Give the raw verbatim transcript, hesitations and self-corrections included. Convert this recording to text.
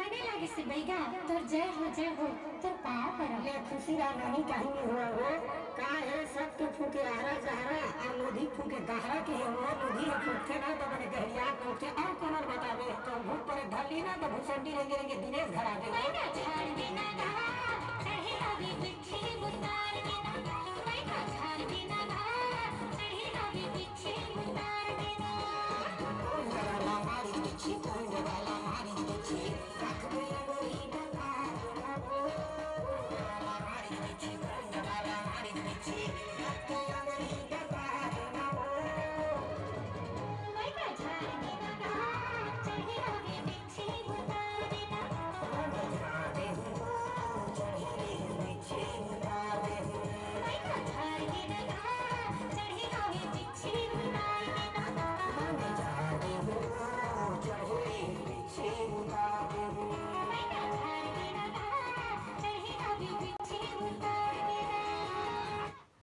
गाने लागे से बैगा तोर जय हो जय हो तोर पाँव पर ले खुशी रा नहीं कहीं नहीं हुआ वो का है सब के फूके आरा जहरा और नदी फूके गहरा के है वो नदी है फूके ना तो मैंने गहरिया फूके और कौन बतावे तो भूख पर ढली ना तो भूसंडी रहेंगे रहेंगे दिनेश घर आ गए बैगा झाड़ देना गा कहे अभी पिट्ठी उतार देना